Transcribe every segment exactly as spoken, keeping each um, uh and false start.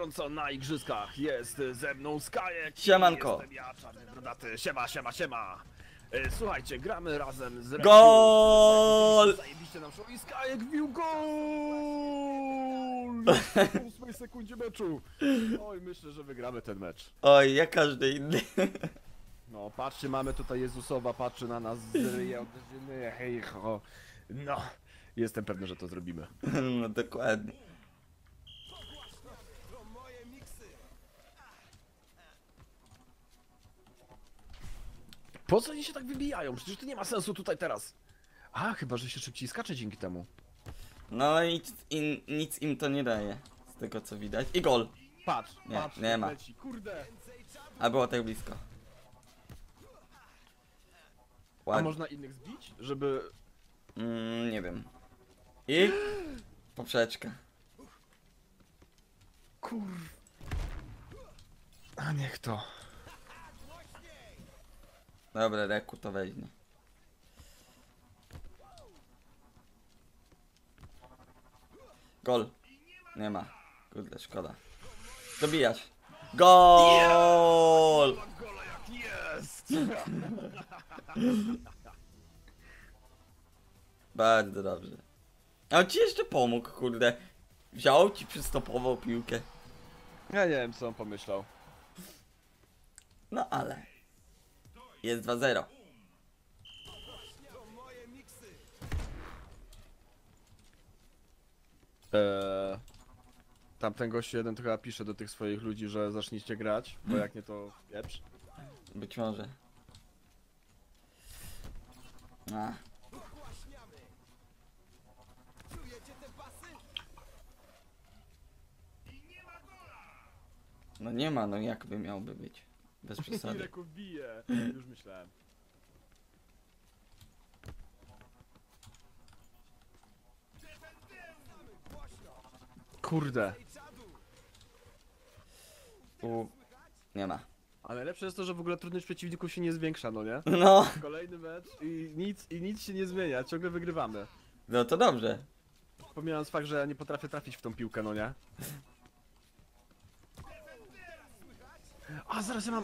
bieżąco na igrzyskach. Jest ze mną Skajek. Siemanko. Jestem ja, czarny brodaty. Siema, siema, siema. E, Słuchajcie, gramy razem z Reksiu. Gol! Zajebiście nam szło i Skajek wbił gol! W ósmej sekundzie meczu. Oj, myślę, że wygramy ten mecz. Oj, jak każdy inny. No, patrzcie, mamy tutaj Jezusowa, patrzy na nas z ryja, odzyny, hej, ho. No, jestem pewny, że to zrobimy. No dokładnie. Po co oni się tak wybijają? Przecież to nie ma sensu tutaj teraz. A, chyba, że się szybciej skacze dzięki temu. No i nic, i nic im to nie daje. Z tego co widać. I gol. Patrz, Nie, patrz, nie ma. leci. Kurde. A było tak blisko. A Ładnie. można innych zbić, żeby... Mm, nie wiem. I? Poprzeczka. Kur... A niech to. Dobra, Reku to weźmie. Gol. Nie ma. Kurde, szkoda. Dobijać. Gol! Gola jak jest! Bardzo dobrze. A on ci jeszcze pomógł, kurde. Wziął ci, przystopował piłkę. Ja nie wiem, co on pomyślał. No ale. Jest dwa zero. Eee, tamten gościu jeden to chyba pisze do tych swoich ludzi, że zacznijcie grać, bo jak nie to pieprz. Być może. A. No nie ma, no jakby miałby być. Bez przesady. Reku bije, już myślałem. Kurde. U... Nie ma. A najlepsze jest to, że w ogóle trudność przeciwników się nie zwiększa, no nie? No, Kolejny mecz i nic, i nic się nie zmienia, ciągle wygrywamy. no to dobrze. Pomijając fakt, że ja nie potrafię trafić w tą piłkę, no nie? A, zaraz ja mam...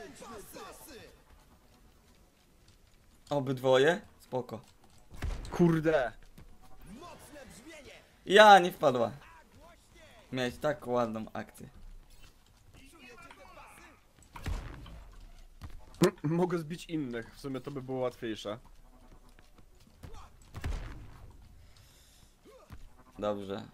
Obydwoje? Spoko. Kurde. Ja, nie wpadła. Miałeś tak ładną akcję. Mogę zbić innych, w sumie to by było łatwiejsze. Dobrze.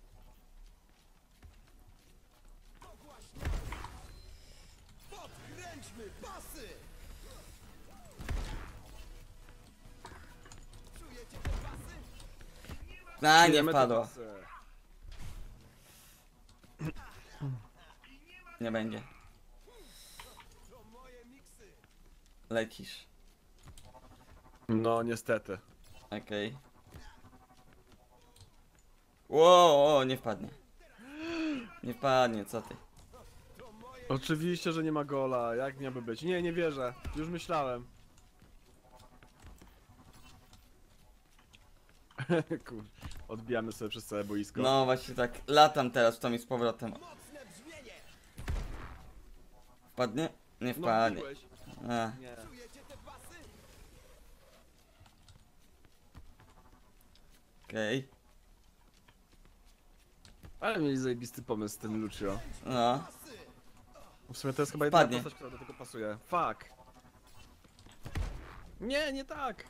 A, nie Czujemy te wpadła. pasy. Nie będzie. Lecisz. No, niestety. Okej. Okay. Wow, o, nie wpadnie. Nie wpadnie, co ty? Oczywiście, że nie ma gola, jak miałby być? Nie, nie wierzę, już myślałem. Kur... Odbijamy sobie przez całe boisko. No właśnie tak, latam teraz tam i z powrotem. Wpadnie? Nie No, wpadnie. wbiłeś. A, Nie. okej. Okay. Ale mieli zajebisty pomysł z tym Lucio. No. W sumie to jest chyba jedna Wpadnie. postać, która do tego pasuje. Fuck. Nie, nie tak.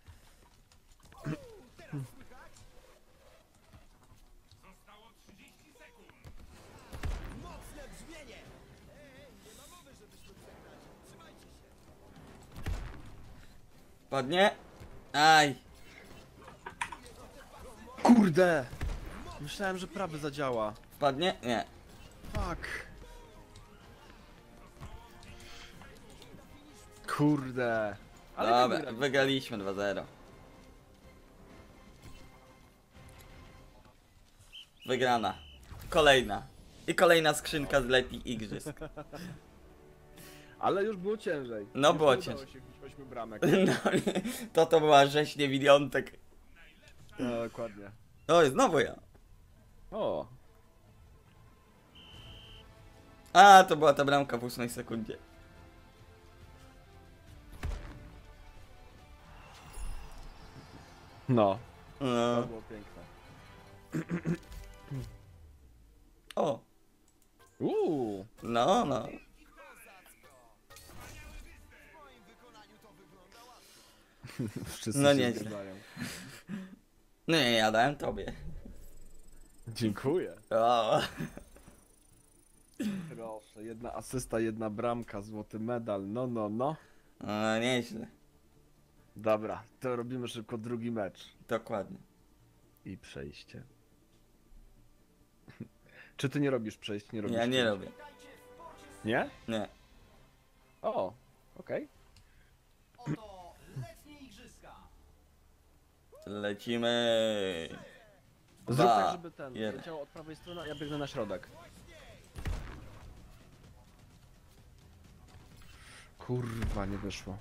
Wpadnie? Aj. Kurde. Myślałem, że prawy zadziała. Wpadnie? Nie. Fuck. Kurde. Ale tak Dobra, wygraliśmy. wygraliśmy dwa zero. Wygrana. Kolejna. I kolejna skrzynka z lepiej igrzysk. Ale już było ciężej. No, już było nie udało ciężej. się wbić ośmiu bramek. No, to to była rzeź niewidzątek. No, dokładnie. Oj, znowu ja. O. A, to była ta bramka w ósmej sekundzie. No, to No. było piękne. O, Uuu. no, no. Wszyscy No się nieźle. zgadzają. No nie, ja dałem tobie. Dziękuję. O. Proszę, jedna asysta, jedna bramka, złoty medal, no, no, no. No, nieźle. Dobra, to robimy szybko drugi mecz. Dokładnie. I przejście. Czy ty nie robisz przejść? Nie robisz Ja nie przejść? robię. Nie? Nie. O, okej. Oto letnie igrzyska. Lecimy. Zrób Dwa, tak, żeby ten jeden. leciał od prawej strony, a ja biegnę na środek. Kurwa, nie wyszło.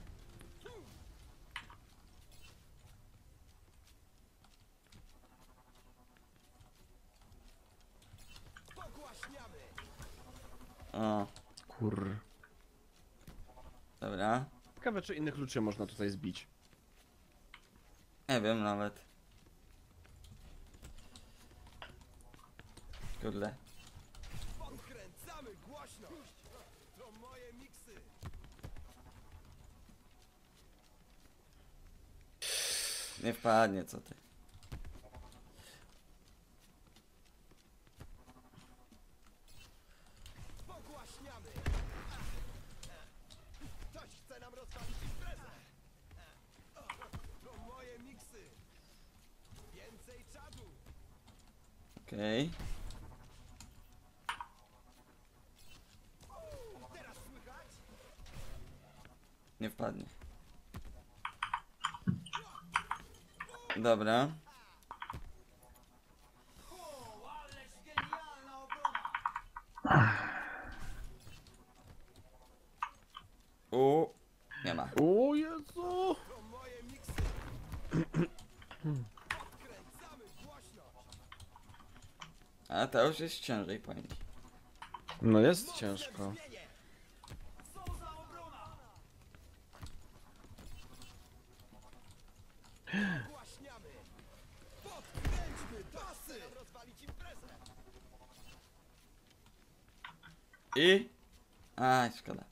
O, Kur... dobra. Ciekawe, czy innych ludzi można tutaj zbić. Nie wiem nawet. Kurde. Podkręcamy głośność. To moje miksy. Nie wpadnie, co ty. Pogłaśniamy. Ktoś chce nam rozwalić imprezę. To moje miksy. Więcej czadu. Okej. Teraz słychać? Nie wpadnie. Dobra. O, ależ genialna obrona. U. Nie ma. O Jezu! To moje miksy. Podkręcamy głośność. A to już jest ciężej pojęć. No jest ciężko. Co za obrona. Pogłaśniamy. Podkręćmy pasy. Nam rozwalić imprezę. I. A, szkoda.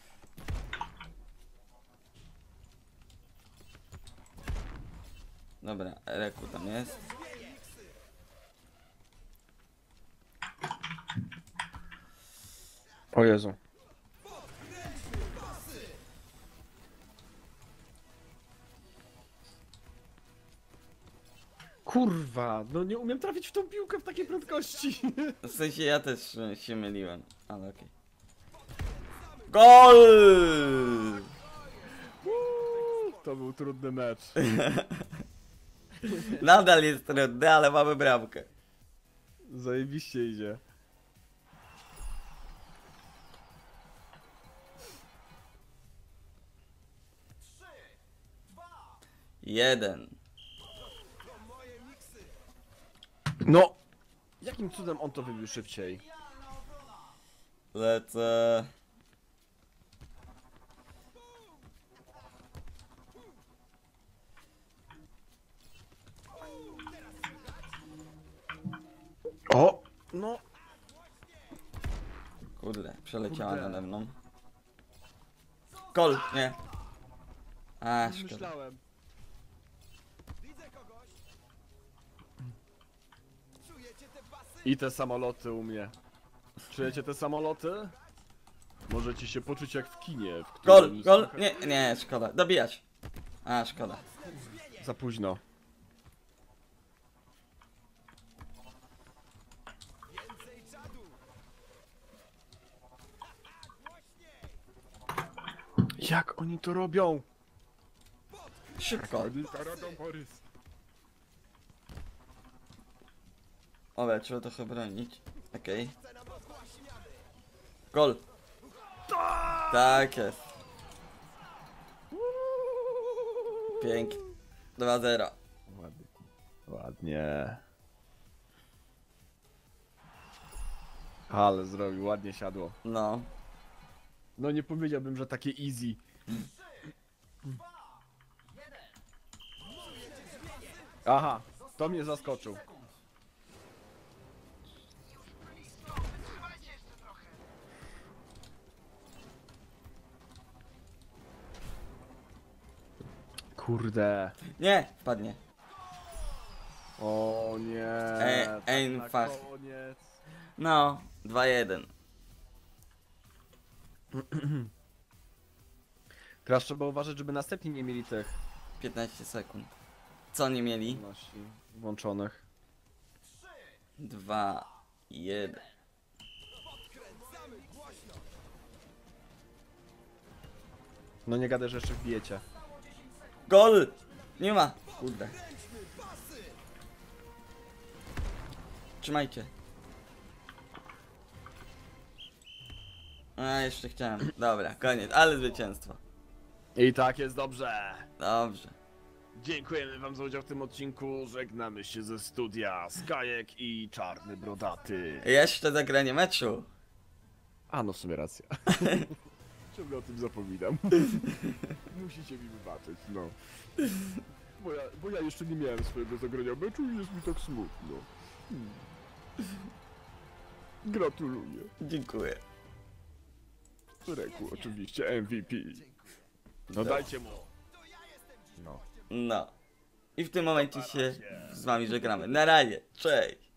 Dobra, Reku tam jest. O Jezu. Kurwa, no nie umiem trafić w tą piłkę w takiej prędkości. W sensie ja też e, się myliłem, ale okej. Gol! Uuu, to był trudny mecz. Nadal jest trudny, ale mamy bramkę. Zajebiście idzie. Jeden. To moje miksy. No! Jakim cudem on to wybił szybciej? Lecę. O! No! Kurde, przeleciała Kurde. nade mną. Gol, nie. A, szkoda. Myślałem. Widzę kogoś. Czujecie te pasy? I te samoloty u mnie. Czujecie te samoloty? Możecie się poczuć jak w kinie, w Gol, którym... gol, nie, nie, szkoda. Dobijać. A, szkoda. Za późno. Więcej czadu. Głośniej. Jak oni to robią? Szybko. Borys. Ole, trzeba trochę bronić. Okej. Chce nam rozgłaśniamy. Gol. Tak jest. Pięknie. dwa zero. Ładnie. Ładnie. Ale zrobił, ładnie siadło. No. No nie powiedziałbym, że takie easy. Aha, to mnie zaskoczył. Kurde. Nie, wpadnie. O nie. Ej, ej, na fakt. koniec. No, dwa jeden. Teraz trzeba uważać, żeby następni nie mieli tych piętnaście sekund. Co nie mieli? czynności włączonych. dwa jeden. No nie gadaj, że jeszcze wbijecie. Gol! Nie ma. Kurde. Trzymajcie. A, jeszcze chciałem. Dobra, koniec, ale zwycięstwo. I tak jest dobrze. Dobrze. Dziękujemy wam za udział w tym odcinku. Żegnamy się ze studia Skajek i Czarny Brodaty. Jeszcze zagranie meczu. A no w sumie racja. Ciągle o tym zapominam. Musicie mi wybaczyć, no. Bo ja, bo ja jeszcze nie miałem swojego zagrania meczu i jest mi tak smutno. Hmm. Gratuluję. Dziękuję. Reku oczywiście M V P. No dajcie mu. No. No. I w tym momencie się z wami żegnamy. Na razie. Cześć.